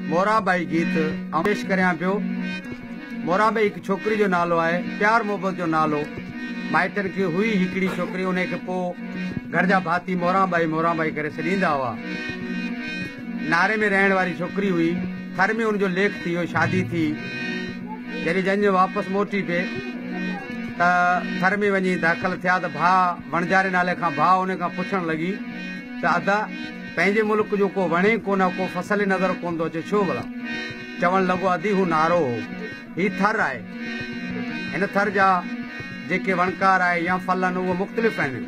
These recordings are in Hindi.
मोराबाई गीत पेश करियां पियो। मोराबाई हिकु छोकिरी जो नालो आहे, प्यार मोहब्बत जो नालो। माइटनि खे हुई हिकिड़ी छोकिरी, उन खे पोइ घर जा भाती मोराबाई मोराबाई करे सॾींदा हुआ। नारे में रहण वारी छोकिरी हुई। थर में उनजो लेख थी वियो, शादी थी। जॾहिं जंहिंजो वापसि मोटी पिए त थर में वञी दाख़िल थिया त भाउ वणजारे नाले खां भाउ उन खां पुछणु लॻी त अदा पंहिंजे मुल्क जो को वणे कोन, को फसल नज़र कोन थो अचे, छो भला? चवणु लॻो अदी हू नारो हो, ही थर आहे। हिन थर जा जेके वणकार आहे या फल आहिनि उहे मुख़्तलिफ़ आहिनि।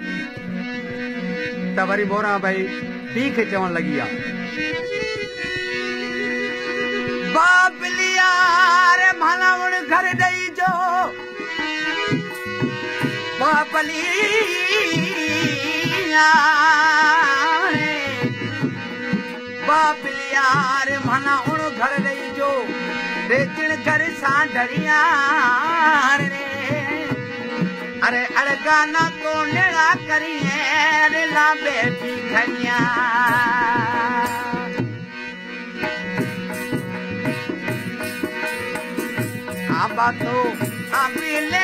त वरी मोराबाई पीउ खे चवणु लॻी आहे, बाबलियार मानवण घर ॾेई जो, बाबलियार मानवण घर ॾेई जो, रेचण घर सां डरिया रे। अरे अड़गाना तो नेड़ा करिए, अरे लांबे भी घड़िया। आबा तो आबिले